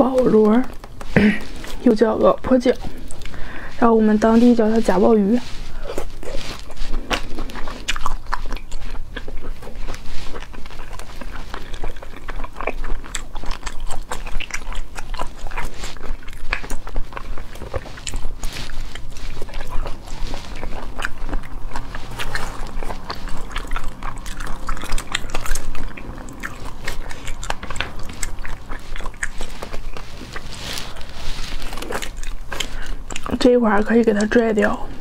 鲍螺，又叫老婆椒，然后我们当地叫它家宝鱼。这一块可以给它拽掉。